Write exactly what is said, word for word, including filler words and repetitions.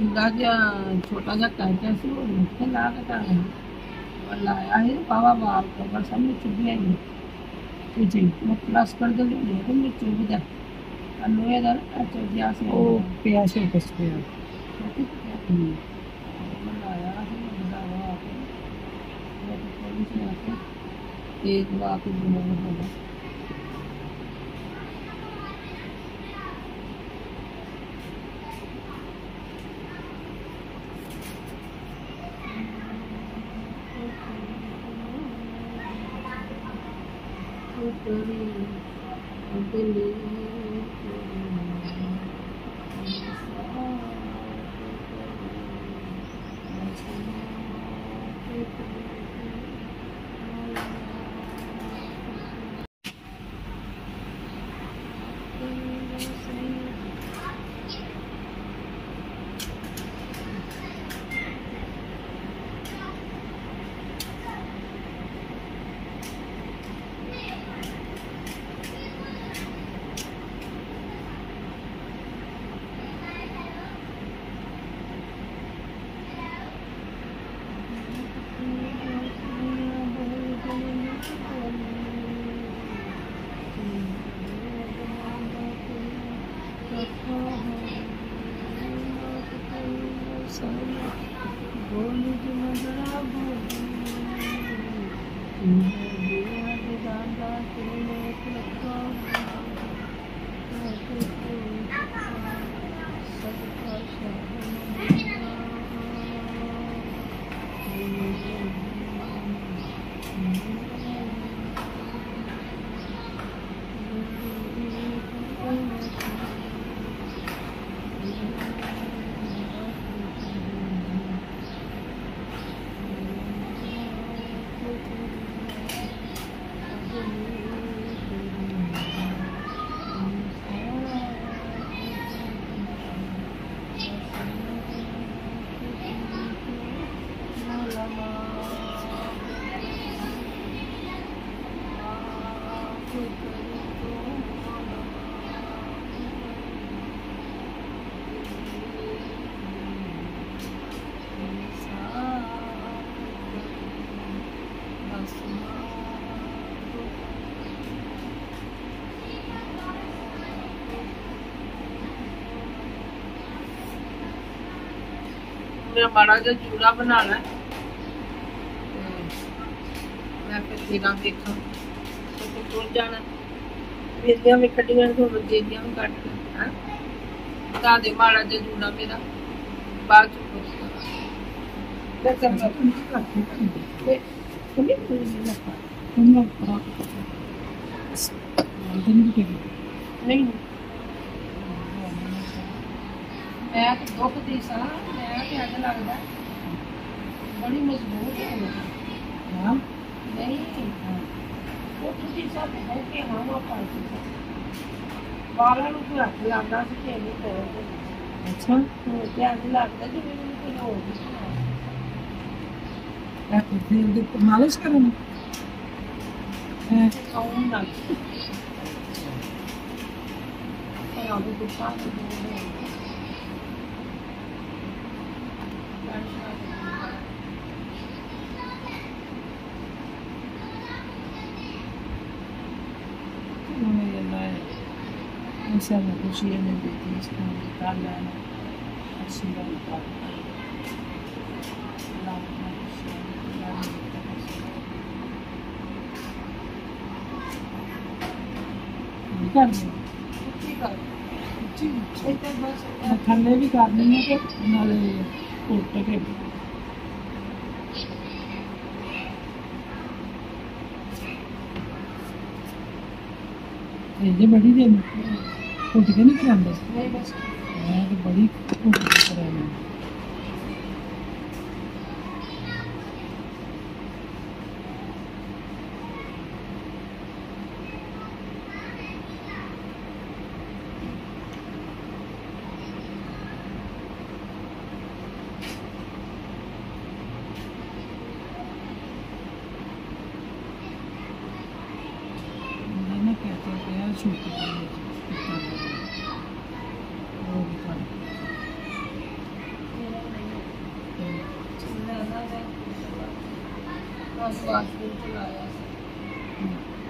चूड़ा जिहा छोटा जिहा कैंचा ਸੀ ਉਹ ਮੁੱਠੇ ਲਾ ਕੇ ਤਾਂ ਲਾਇਆ ਸੀ ਬਾਵਾ ਬਾਲ ਤੋਂ ਬਸ ਸਾਹਮਣੇ ਚੁੱਭਿਆ ਹੀ ਤੇ ਜੀ ਮੈਂ ਪਲਸ ਕਰ ਦੇ ਲਈ ਤੇ ਮੈਂ ਚੁੱਭਦਾ ਲੋਹੇ ਦਾ ਅੱਛਾ ਜਿਹਾ ਸੀ ਉਹ ਪਿਆ ਸੀ ਕਿਸ ਪਿਆ ਹੂੰ ਮੈਂ ਲਾਇਆ ਸੀ ਬੜਾ ਵਾ ਕੇ ਉਹ ਪੁਲਿਸ ਨੇ ਆ ਕੇ ਇੱਕ ਵਾਰ ਕੇ ਬਣਾਉਣਾ ਹੋਣਾ मेरा बड़ा जो चूड़ा बनाना है मैं फिर तेरा देखा तो फिर तुर जाना मेरिया भी कटियां तो जेदियां भी कट हैं बता दे माड़ा जो चूड़ा मेरा बाद मैं करना मैं कभी कोई नहीं लगा नहीं मैं तो दुख दी सा मैं तो अज लगता बड़ी मजबूत है नहीं वो तुझी सा हो के हाँ वो पाई बालों को कोई हथ लाता से कि नहीं पैर अच्छा तो अज लगता जी मैंने कोई हो मालिश करना खाऊं ना अभी गुस्सा Siamo cucine bellissime italiane, así la थल्ले भी करनी है कि नाले कुट के ये बड़ी देन कुट के नहीं करांदे नहीं बस मैं तो बड़ी कुट के करानी ਬਸ ਵਾਸ਼ਰੂਮ ਚ ਲਾਇਆ ਸੀ